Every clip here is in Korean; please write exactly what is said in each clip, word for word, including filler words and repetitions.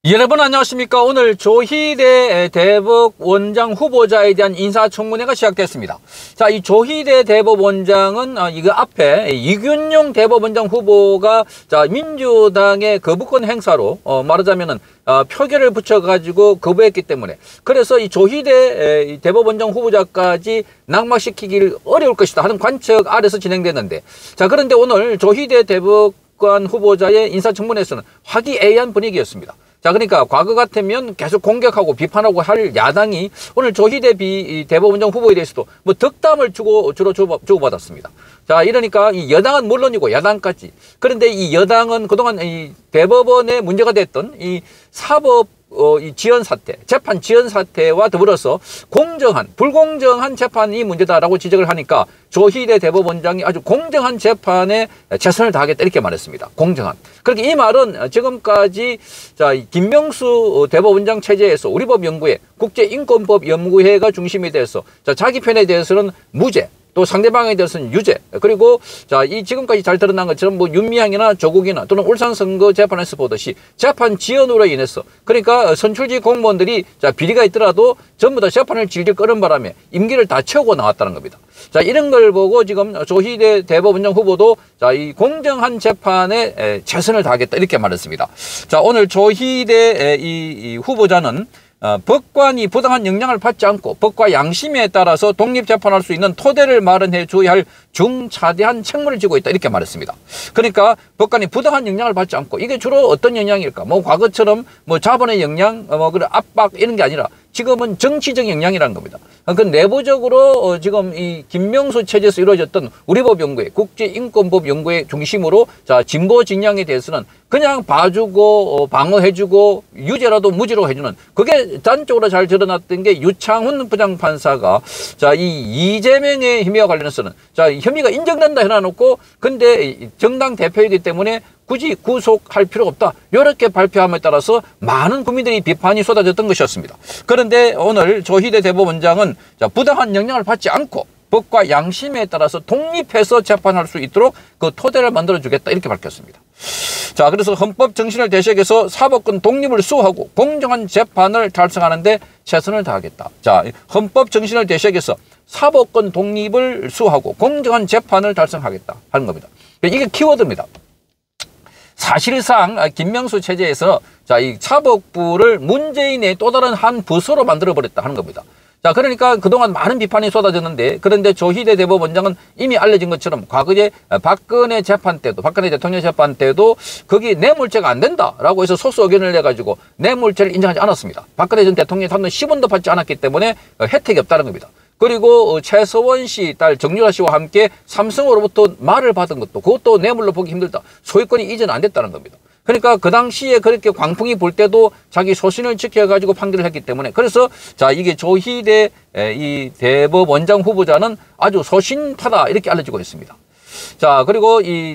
여러분 안녕하십니까. 오늘 조희대 대법원장 후보자에 대한 인사청문회가 시작됐습니다. 자, 이 조희대 대법원장은 어, 이거 앞에 이균용 대법원장 후보가 자 민주당의 거부권 행사로 어, 말하자면은 어, 표결을 붙여가지고 거부했기 때문에 그래서 이 조희대 에, 대법원장 후보자까지 낙마시키기 어려울 것이다 하는 관측 아래서 진행됐는데, 자 그런데 오늘 조희대 대법관 후보자의 인사청문회에서는 화기애애한 분위기였습니다. 자, 그러니까 과거 같으면 계속 공격하고 비판하고 할 야당이 오늘 조희대 비 대법원장 후보에 대해서도 뭐 덕담을 주고 주로 주고받았습니다. 자, 이러니까 이 여당은 물론이고 야당까지. 그런데 이 여당은 그동안 이 대법원에 문제가 됐던 이 사법 어, 이 지연 사태, 재판 지연 사태와 더불어서 공정한, 불공정한 재판이 문제다라고 지적을 하니까 조희대 대법원장이 아주 공정한 재판에 최선을 다하겠다 이렇게 말했습니다. 공정한. 그렇게 이 말은 지금까지 자 김명수 대법원장 체제에서 우리법연구회, 국제인권법연구회가 중심이 돼서 자 자기 편에 대해서는 무죄, 또 상대방에 대해서는 유죄, 그리고 자 이 지금까지 잘 드러난 것처럼 뭐 윤미향이나 조국이나 또는 울산 선거 재판에서 보듯이 재판 지연으로 인해서 그러니까 선출직 공무원들이 자 비리가 있더라도 전부 다 재판을 질질 끄는 바람에 임기를 다 채우고 나왔다는 겁니다. 자 이런 걸 보고 지금 조희대 대법원장 후보도 자 이 공정한 재판에 최선을 다하겠다 이렇게 말했습니다. 자 오늘 조희대 이, 이 후보자는 어, 법관이 부당한 영향을 받지 않고 법과 양심에 따라서 독립재판할 수 있는 토대를 마련해 줘야 할 중차대한 책무를 지고 있다 이렇게 말했습니다. 그러니까 법관이 부당한 영향을 받지 않고 이게 주로 어떤 영향일까? 뭐 과거처럼 뭐 자본의 영향, 뭐 그런 압박 이런 게 아니라 지금은 정치적 영향이라는 겁니다. 그 내부적으로 어 지금 이 김명수 체제에서 이루어졌던 우리법연구회, 국제인권법연구회 중심으로 자 진보 진영에 대해서는 그냥 봐주고 어 방어해주고 유죄라도 무죄로 해주는 그게 단적으로 잘 드러났던 게 유창훈 부장판사가 자 이 이재명의 혐의와 관련해서는 자 혐의가 인정된다 해놔놓고 근데 정당 대표이기 때문에 굳이 구속할 필요가 없다 이렇게 발표함에 따라서 많은 국민들이 비판이 쏟아졌던 것이었습니다. 그런데 오늘 조희대 대법원장은 자 부당한 영향을 받지 않고 법과 양심에 따라서 독립해서 재판할 수 있도록 그 토대를 만들어주겠다 이렇게 밝혔습니다. 자 그래서 헌법 정신을 대신해서 사법권 독립을 수호하고 공정한 재판을 달성하는 데 최선을 다하겠다. 자 헌법 정신을 대신해서 사법권 독립을 수호하고 공정한 재판을 달성하겠다 하는 겁니다. 이게 키워드입니다. 사실상 김명수 체제에서 자 이 사법부를 문재인의 또 다른 한 부서로 만들어버렸다 하는 겁니다. 자 그러니까 그동안 많은 비판이 쏟아졌는데 그런데 조희대 대법원장은 이미 알려진 것처럼 과거에 박근혜 재판 때도 박근혜 대통령 재판 때도 거기 뇌물죄가 안 된다라고 해서 소수 의견을 내가지고 뇌물죄를 인정하지 않았습니다. 박근혜 전 대통령이 삼 년 십 원도 받지 않았기 때문에 혜택이 없다는 겁니다. 그리고 최서원 씨 딸 정유라 씨와 함께 삼성으로부터 말을 받은 것도 그것도 뇌물로 보기 힘들다. 소유권이 이전 안 됐다는 겁니다. 그러니까 그 당시에 그렇게 광풍이 불 때도 자기 소신을 지켜가지고 판결을 했기 때문에 그래서 자 이게 조희대 이 대법원장 후보자는 아주 소신파다 이렇게 알려지고 있습니다. 자 그리고 이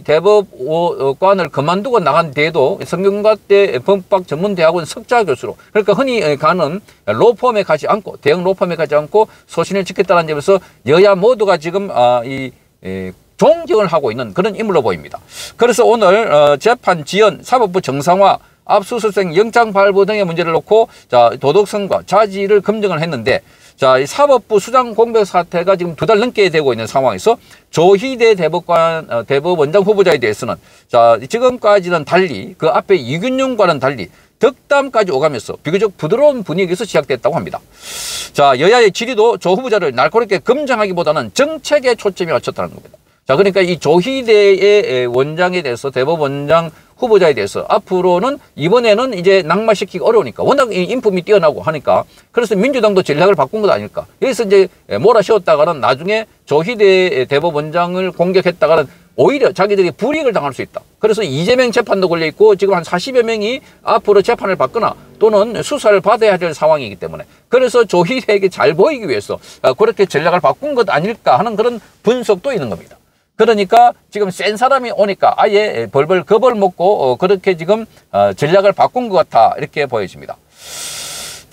대법관을 그만두고 나간 뒤에도 성균관대 법학 전문대학원 석좌 교수로 그러니까 흔히 가는 로펌에 가지 않고 대형 로펌에 가지 않고 소신을 지켰다는 점에서 여야 모두가 지금 아, 이 에, 존경을 하고 있는 그런 인물로 보입니다. 그래서 오늘 어, 재판 지연, 사법부 정상화, 압수수색, 영장 발부 등의 문제를 놓고 자 도덕성과 자질을 검증을 했는데 자 이 사법부 수장 공백 사태가 지금 두 달 넘게 되고 있는 상황에서 조희대 대법관 어, 대법원장 후보자에 대해서는 자 지금까지는 달리 그 앞에 이균용과는 달리 덕담까지 오가면서 비교적 부드러운 분위기에서 시작됐다고 합니다. 자 여야의 질의도 조 후보자를 날카롭게 검증하기보다는 정책에 초점이 맞췄다는 겁니다. 자, 그러니까 이 조희대의 원장에 대해서 대법원장 후보자에 대해서 앞으로는 이번에는 이제 낙마시키기 어려우니까 워낙 인품이 뛰어나고 하니까 그래서 민주당도 전략을 바꾼 것 아닐까. 여기서 이제 몰아씌웠다가는 나중에 조희대 대법원장을 공격했다가는 오히려 자기들이 불이익을 당할 수 있다. 그래서 이재명 재판도 걸려있고 지금 한 사십여 명이 앞으로 재판을 받거나 또는 수사를 받아야 될 상황이기 때문에 그래서 조희대에게 잘 보이기 위해서 그렇게 전략을 바꾼 것 아닐까 하는 그런 분석도 있는 겁니다. 그러니까 지금 센 사람이 오니까 아예 벌벌 겁을 먹고 그렇게 지금 전략을 바꾼 것 같아 이렇게 보여집니다. 자.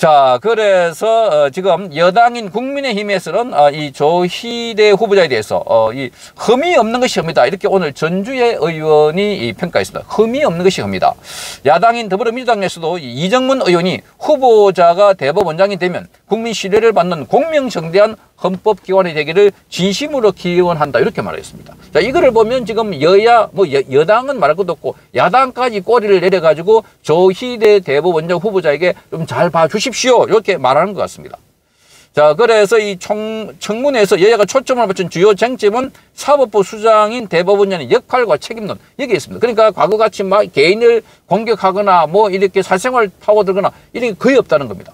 자, 그래서 어, 지금 여당인 국민의힘에서는 어, 이 조희대 후보자에 대해서 어, 이 흠이 없는 것이 흠이다. 이렇게 오늘 전주의 의원이 이 평가했습니다. 흠이 없는 것이 흠이다. 야당인 더불어민주당에서도 이정문 의원이 후보자가 대법원장이 되면 국민 신뢰를 받는 공명정대한 헌법기관이 되기를 진심으로 기원한다. 이렇게 말했습니다. 자, 이거를 보면 지금 여야, 뭐 여, 여당은 말할 것도 없고 야당까지 꼬리를 내려가지고 조희대 대법원장 후보자에게 좀 잘 봐주십시오. 이렇게 말하는 것 같습니다. 자, 그래서 이 청, 청문회에서 여야가 초점을 맞춘 주요 쟁점은 사법부 수장인 대법원장의 역할과 책임론, 여기에 있습니다. 그러니까 과거같이 막 개인을 공격하거나 뭐 이렇게 사생활 파고들거나 이런 게 거의 없다는 겁니다.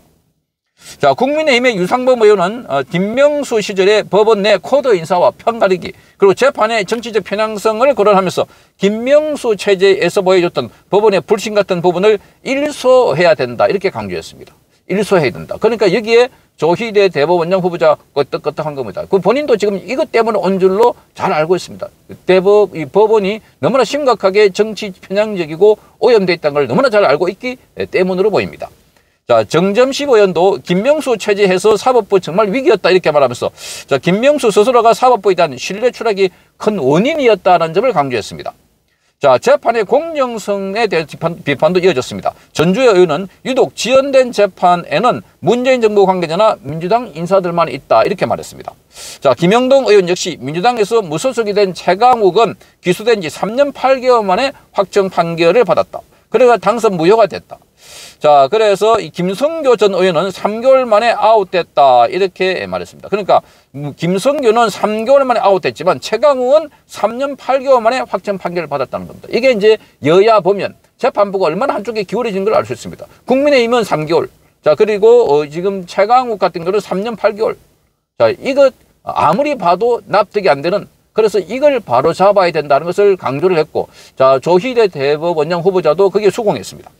자, 국민의힘의 유상범 의원은 어, 김명수 시절에 법원 내 코드 인사와 편가르기 그리고 재판의 정치적 편향성을 거론하면서 김명수 체제에서 보여줬던 법원의 불신 같은 부분을 일소해야 된다. 이렇게 강조했습니다. 일소해야 된다. 그러니까 여기에 조희대 대법원장 후보자 끄떡끄떡한 겁니다. 그 본인도 지금 이것 때문에 온 줄로 잘 알고 있습니다. 대법, 이 법원이 너무나 심각하게 정치 편향적이고 오염되어 있다는 걸 너무나 잘 알고 있기 때문으로 보입니다. 자, 정점식 의원도 김명수 체제에서 사법부 정말 위기였다 이렇게 말하면서 자, 김명수 스스로가 사법부에 대한 신뢰 추락이 큰 원인이었다는 점을 강조했습니다. 자, 재판의 공정성에 대한 비판, 비판도 이어졌습니다. 전주의 의원은 유독 지연된 재판에는 문재인 정부 관계자나 민주당 인사들만 있다 이렇게 말했습니다. 자, 김영동 의원 역시 민주당에서 무소속이 된 최강욱은 기소된 지 삼 년 팔 개월 만에 확정 판결을 받았다. 그래가 당선 무효가 됐다. 자, 그래서 이 김성교 전 의원은 삼 개월 만에 아웃됐다 이렇게 말했습니다. 그러니까 김성교는 삼 개월 만에 아웃됐지만 최강욱은 삼 년 팔 개월 만에 확정 판결을 받았다는 겁니다. 이게 이제 여야 보면 재판부가 얼마나 한쪽에 기울어진 걸 알 수 있습니다. 국민의힘은 삼 개월. 자, 그리고 어 지금 최강욱 같은 경우는 삼 년 팔 개월. 자, 이거 아무리 봐도 납득이 안 되는, 그래서 이걸 바로 잡아야 된다는 것을 강조를 했고, 자, 조희대 대법원장 후보자도 거기에 수긍했습니다.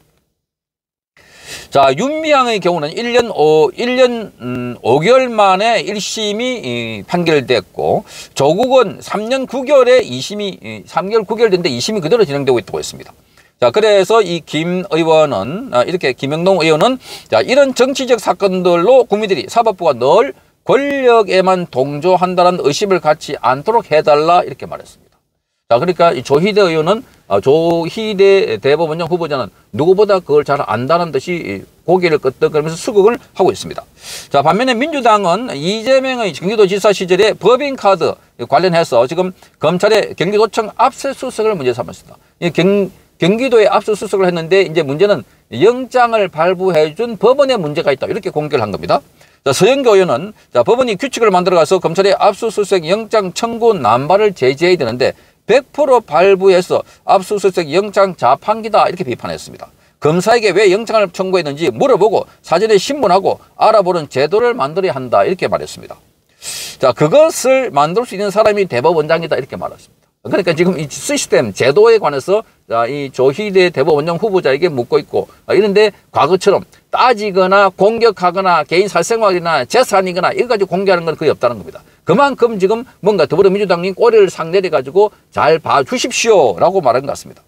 자, 윤미향의 경우는 일 년 오, 일 년, 음, 오 개월 만에 일 심이 이, 판결됐고, 조국은 삼 년 구 개월에 이 심이, 이, 삼 개월 구 개월 됐는데 이 심이 그대로 진행되고 있다고 했습니다. 자, 그래서 이 김 의원은, 아, 이렇게 김영동 의원은, 자, 이런 정치적 사건들로 국민들이 사법부가 늘 권력에만 동조한다는 의심을 갖지 않도록 해달라, 이렇게 말했습니다. 자, 그러니까 이 조희대 의원은, 어, 조희대 대법원장 후보자는 누구보다 그걸 잘 안다는 듯이 고개를 끄덕거리면서 수긍을 하고 있습니다. 자, 반면에 민주당은 이재명의 경기도지사 시절에 법인카드 관련해서 지금 검찰의 경기도청 압수수색을 문제 삼았습니다. 이 경, 경기도에 압수수색을 했는데 이제 문제는 영장을 발부해준 법원에 문제가 있다, 이렇게 공개를 한 겁니다. 자, 서영교 의원은 자, 법원이 규칙을 만들어가서 검찰의 압수수색 영장 청구 남발을 제지해야 되는데 백 퍼센트 발부해서 압수수색 영장 자판기다, 이렇게 비판했습니다. 검사에게 왜 영장을 청구했는지 물어보고 사전에 신문하고 알아보는 제도를 만들어야 한다, 이렇게 말했습니다. 자, 그것을 만들 수 있는 사람이 대법원장이다, 이렇게 말했습니다. 그러니까 지금 이 시스템, 제도에 관해서 이 조희대 대법원장 후보자에게 묻고 있고, 이런데 과거처럼 따지거나 공격하거나 개인 사생활이나 재산이거나 이거 가지고 공개하는 건 거의 없다는 겁니다. 그만큼 지금 뭔가 더불어민주당이 꼬리를 상 내려가지고 잘 봐주십시오 라고 말한 것 같습니다.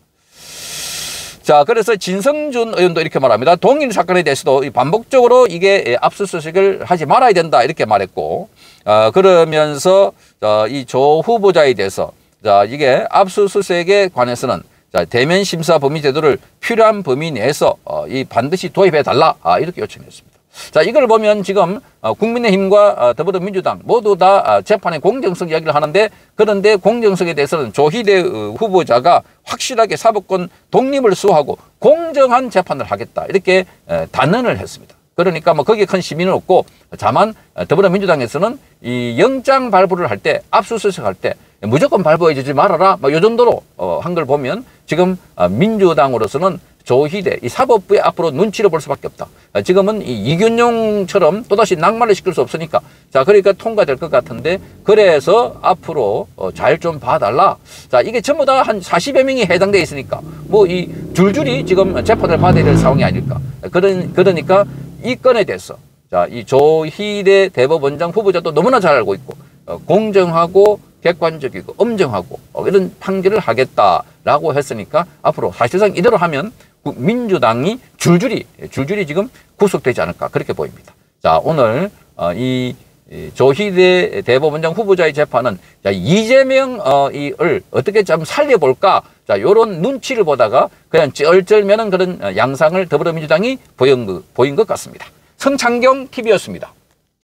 자, 그래서 진성준 의원도 이렇게 말합니다. 동일 사건에 대해서도 반복적으로 이게 압수수색을 하지 말아야 된다, 이렇게 말했고, 어, 그러면서 어, 이 조 후보자에 대해서 자, 이게 압수수색에 관해서는 자, 대면 심사 범위 제도를 필요한 범위 내에서 어, 이 반드시 도입해 달라, 아, 이렇게 요청했습니다. 자, 이걸 보면 지금 어, 국민의힘과 어, 더불어민주당 모두 다 어, 재판의 공정성 이야기를 하는데, 그런데 공정성에 대해서는 조희대 어, 후보자가 확실하게 사법권 독립을 수호하고 공정한 재판을 하겠다, 이렇게 에, 단언을 했습니다. 그러니까 뭐 거기에 큰 시민은 없고, 다만 더불어민주당에서는 이 영장 발부를 할 때, 압수수색 할 때 무조건 발부해 주지 말아라, 뭐 이 정도로 어, 한 걸 보면 지금 어, 민주당으로서는 조희대 이 사법부의 앞으로 눈치를 볼 수밖에 없다. 어, 지금은 이 이균용처럼 또다시 낙마를 시킬 수 없으니까, 자, 그러니까 통과될 것 같은데, 그래서 앞으로 어, 잘 좀 봐달라. 자, 이게 전부 다 한 사십여 명이 해당돼 있으니까 뭐 이 줄줄이 지금 재판을 받아야 될 상황이 아닐까. 그런 그러니까 이 건에 대해서 자, 이 조희대 대법원장 후보자도 너무나 잘 알고 있고, 어, 공정하고 객관적이고 엄정하고 어, 이런 판결을 하겠다라고 했으니까 앞으로 사실상 이대로 하면 민주당이 줄줄이 줄줄이 지금 구속되지 않을까 그렇게 보입니다. 자, 오늘 어, 이 조희대 대법원장 후보자의 재판은 자, 이재명 어, 이을 어떻게 좀 살려볼까? 자, 요런 눈치를 보다가 그냥 쩔쩔매는 그런 양상을 더불어민주당이 보인, 보인 것 같습니다. 성창경 티비였습니다.